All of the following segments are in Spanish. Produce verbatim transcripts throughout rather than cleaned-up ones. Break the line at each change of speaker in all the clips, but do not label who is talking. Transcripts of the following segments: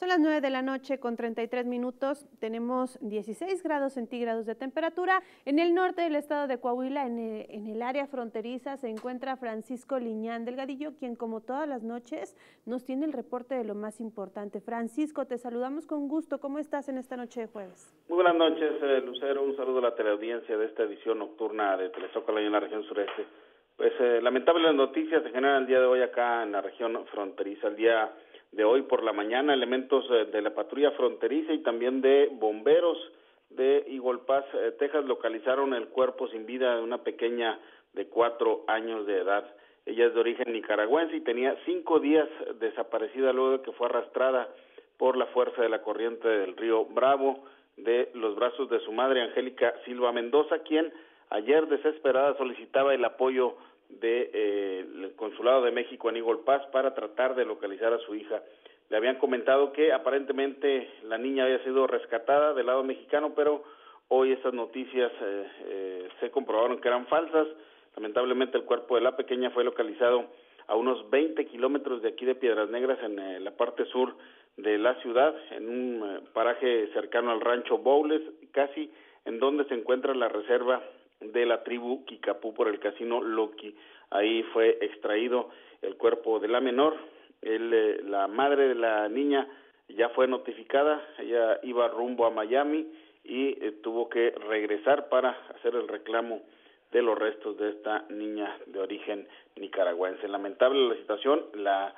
Son las nueve de la noche con treinta y tres minutos, tenemos dieciséis grados centígrados de temperatura. En el norte del estado de Coahuila, en el, en el área fronteriza, se encuentra Francisco Liñán Delgadillo, quien como todas las noches nos tiene el reporte de lo más importante. Francisco, te saludamos con gusto. ¿Cómo estás en esta noche de jueves?
Muy buenas noches, eh, Lucero. Un saludo a la teleaudiencia de esta edición nocturna de Telezócalo en la región sureste. Pues eh, lamentables noticias se generan el día de hoy acá en la región fronteriza. El día de hoy por la mañana, elementos eh, de la patrulla fronteriza y también de bomberos de Eagle Pass, eh, Texas, localizaron el cuerpo sin vida de una pequeña de cuatro años de edad. Ella es de origen nicaragüense y tenía cinco días desaparecida luego de que fue arrastrada por la fuerza de la corriente del río Bravo de los brazos de su madre, Angélica Silva Mendoza, quien ayer desesperada solicitaba el apoyo del de, eh, Consulado de México en Eagle Pass para tratar de localizar a su hija. Le habían comentado que aparentemente la niña había sido rescatada del lado mexicano, pero hoy estas noticias eh, eh, se comprobaron que eran falsas. Lamentablemente el cuerpo de la pequeña fue localizado a unos veinte kilómetros de aquí de Piedras Negras, en eh, la parte sur de la ciudad, en un eh, paraje cercano al rancho Boules, casi en donde se encuentra la reserva de la tribu Kikapú por el casino Loki. Ahí fue extraído el cuerpo de la menor. El, eh, la madre de la niña ya fue notificada, ella iba rumbo a Miami y eh, tuvo que regresar para hacer el reclamo de los restos de esta niña de origen nicaragüense. Lamentable la situación, la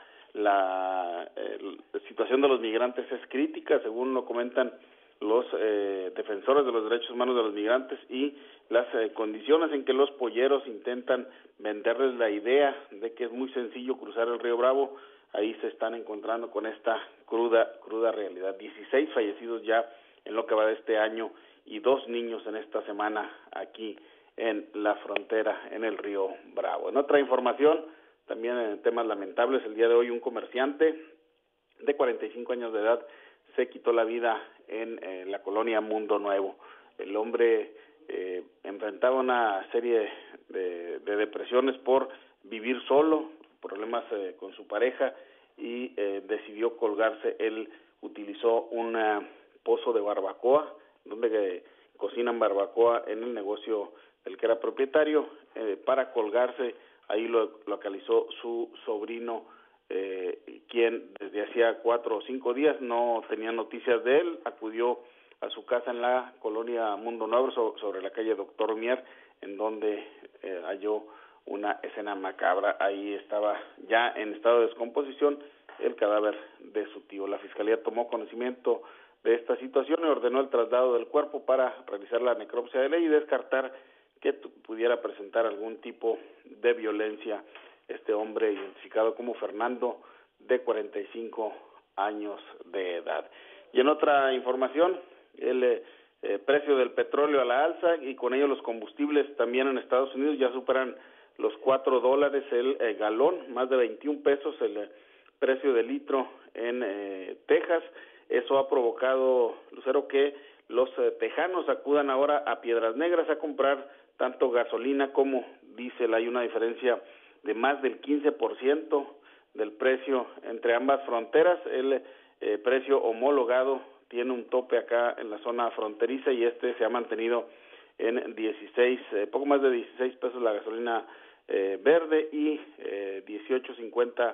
la, eh, la situación de los migrantes es crítica, según lo comentan los eh, defensores de los derechos humanos de los migrantes, y las eh, condiciones en que los polleros intentan venderles la idea de que es muy sencillo cruzar el río Bravo, ahí se están encontrando con esta cruda, cruda realidad. dieciséis fallecidos ya en lo que va de este año y dos niños en esta semana aquí en la frontera, en el río Bravo. En otra información, también en temas lamentables, el día de hoy un comerciante de cuarenta y cinco años de edad se quitó la vida en eh, la colonia Mundo Nuevo. El hombre eh, enfrentaba una serie de, de depresiones por vivir solo, problemas eh, con su pareja, y eh, decidió colgarse. Él utilizó un pozo de barbacoa, donde eh, cocinan barbacoa en el negocio del que era propietario, eh, para colgarse. Ahí lo localizó su sobrino, eh, quien desde hacía cuatro o cinco días no tenía noticias de él. Acudió a su casa en la colonia Mundo Nuevo, so, sobre la calle Doctor Mier, en donde eh, halló una escena macabra. Ahí estaba ya en estado de descomposición el cadáver de su tío. La fiscalía tomó conocimiento de esta situación y ordenó el traslado del cuerpo para realizar la necropsia de ley y descartar que pudiera presentar algún tipo de violencia este hombre identificado como Fernando, de cuarenta y cinco años de edad. Y en otra información, el eh, precio del petróleo a la alza y con ello los combustibles también en Estados Unidos ya superan los cuatro dólares el eh, galón, más de veintiún pesos el eh, precio del litro en eh, Texas. Eso ha provocado, Lucero, que los eh, tejanos acudan ahora a Piedras Negras a comprar tanto gasolina como diésel. Hay una diferencia de más del quince por ciento del precio entre ambas fronteras. El eh, precio homologado tiene un tope acá en la zona fronteriza y este se ha mantenido en dieciséis, eh, poco más de dieciséis pesos la gasolina eh, verde y eh, dieciocho cincuenta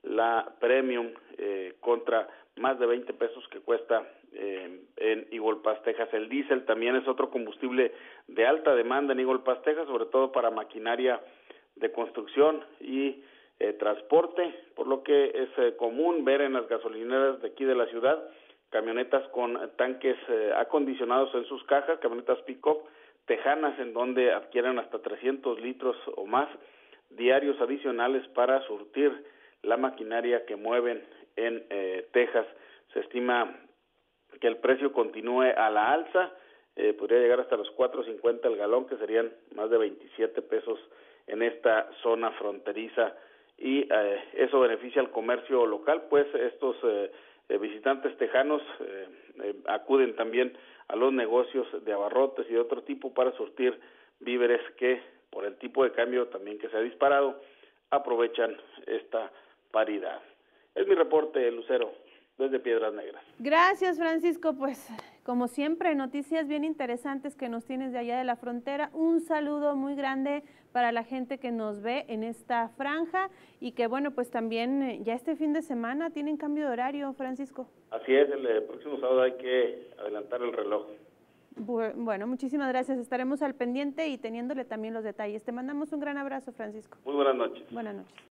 la premium, eh, contra más de veinte pesos que cuesta eh, en Eagle Pass, Texas. El diésel también es otro combustible de alta demanda en Eagle Pass, Texas, sobre todo para maquinaria de construcción y eh, transporte, por lo que es eh, común ver en las gasolineras de aquí de la ciudad camionetas con tanques eh, acondicionados en sus cajas, camionetas pick-up tejanas, en donde adquieren hasta trescientos litros o más diarios adicionales para surtir la maquinaria que mueven en eh, Texas. Se estima que el precio continúe a la alza, eh, podría llegar hasta los cuatro cincuenta el galón, que serían más de veintisiete pesos en esta zona fronteriza, y eh, eso beneficia al comercio local, pues estos eh, eh, visitantes tejanos eh, eh, acuden también a los negocios de abarrotes y de otro tipo para surtir víveres que, por el tipo de cambio también que se ha disparado, aprovechan esta paridad. Es mi reporte, Lucero. desde Piedras Negras.
Gracias, Francisco. Pues, como siempre, noticias bien interesantes que nos tienes de allá de la frontera. Un saludo muy grande para la gente que nos ve en esta franja y que, bueno, pues también eh, ya este fin de semana tienen cambio de horario, Francisco.
Así es, el, el próximo sábado hay que adelantar el reloj.
Bueno, muchísimas gracias. Estaremos al pendiente y teniéndole también los detalles. Te mandamos un gran abrazo, Francisco.
Muy buenas noches.
Buenas noches.